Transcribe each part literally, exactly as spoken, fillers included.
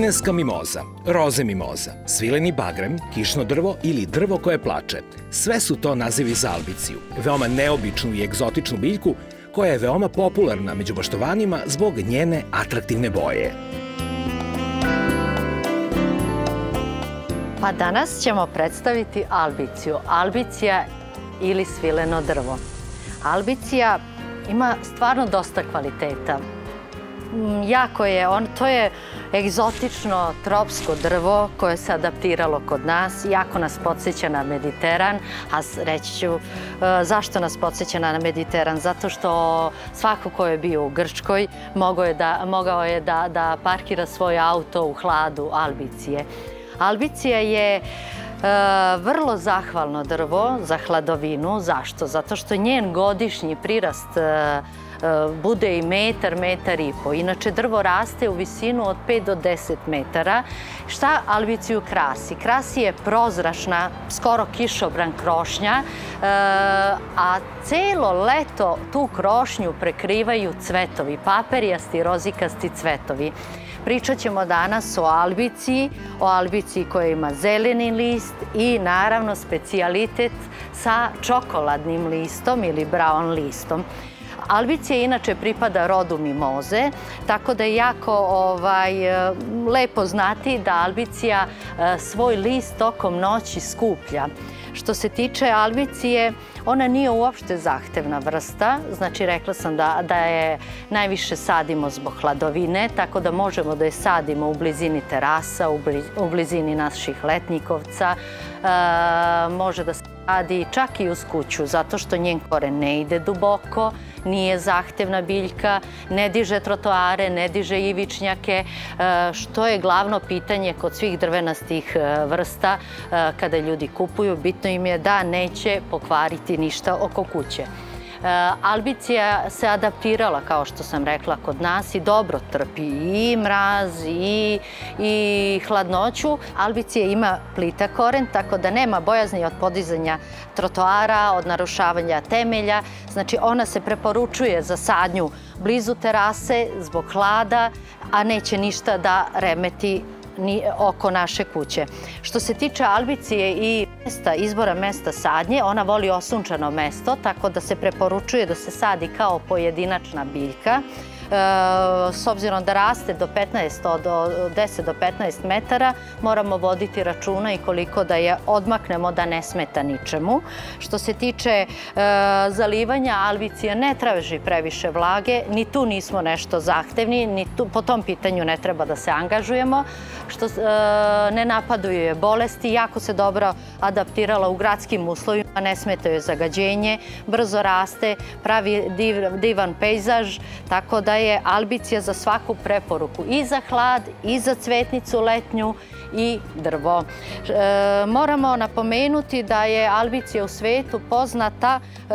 Kineska mimoza, roze mimoza, svileni bagrem, kišno drvo ili drvo koje plače. Sve su to nazivi za albiciju, veoma neobičnu i egzotičnu biljku koja je veoma popularna među baštovanima zbog njene atraktivne boje. Pa danas ćemo predstaviti albiciju. Albicija ili svileno drvo. Albicija ima stvarno dosta kvaliteta. Jako je, on, to je egzotično tropsko drvo koje se adaptiralo kod nas, jako nas podsjeća na Mediteran, a reći ću zašto nas podsjeća na Mediteran, zato što svako ko je bio u Grčkoj mogao je da, mogao je da, da parkira svoj auto u hladu albicije. Albicija je vrlo zahvalno drvo za hladovinu. Zašto? Zato što njen godišnji prirast bude i metar, metar i po. Inače, drvo raste u visinu od pet do deset metara. Šta albiciju krasi? Krasi je prozračna, skoro kišobran krošnja, a celo leto tu krošnju prekrivaju cvetovi, paperijasti, rozikasti cvetovi. Pričat ćemo danas o albiciji, o albiciji koja ima zeleni list i naravno specijalitet sa čokoladnim listom ili brown listom. Albicija inače pripada rodu mimoze, tako da je jako ovaj, lepo znati da albicija svoj list tokom noći skuplja. Što se tiče albicije, ona nije uopšte zahtevna vrsta, znači rekla sam da, da je najviše sadimo zbog hladovine, tako da možemo da je sadimo u blizini terasa, u, bliz, u blizini naših letnjikovca, e, može da se sadi čak i uz kuću, zato što njen koren ne ide duboko, nije zahtevna biljka, ne diže trotoare, ne diže ivičnjake, što je glavno pitanje kod svih drvenastih vrsta kada ljudi kupuju. Bitno im je da neće pokvariti ništa oko kuće. Albicija se adaptirala, kao što sam rekla, kod nas i dobro trpi i mraz i, i hladnoću. Albicija ima plitak koren, tako da nema bojazni od podizanja trotoara, od narušavanja temelja. Znači, ona se preporučuje za sadnju blizu terase zbog hlada, a neće ništa da remeti ni oko naše kuće. Što se tiče albicije i mesta, izbora mesta sadnje, ona voli osunčano mesto, tako da se preporučuje da se sadi kao pojedinačna biljka. E, s obzirom da raste do petnaest, od deset do petnaest metara, moramo voditi računa i koliko da je odmaknemo da ne smeta ničemu. Što se tiče e, zalivanja, albicija ne traži previše vlage, ni tu nismo nešto zahtevni, ni tu, po tom pitanju ne treba da se angažujemo. Što e, ne napadaju je bolesti, jako se dobro adaptirala u gradskim uslovima, ne smeta joj zagađenje, brzo raste, pravi div, divan pejzaž, tako da je albicija za svaku preporuku i za hlad, i za cvetnicu letnju i drvo. E, moramo napomenuti da je albicija u svetu poznata e,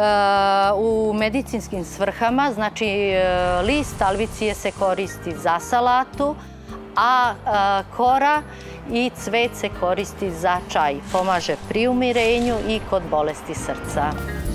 u medicinskim svrhama, znači e, list albicije se koristi za salatu, a e, kora i cvet se koristi za čaj. Pomaže pri umirenju i kod bolesti srca.